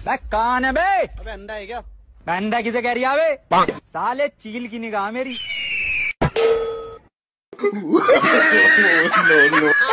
कौन है बे? अबे अंधा है क्या? अंधा किसे कह रही है बे? साले चील की निगाह मेरी।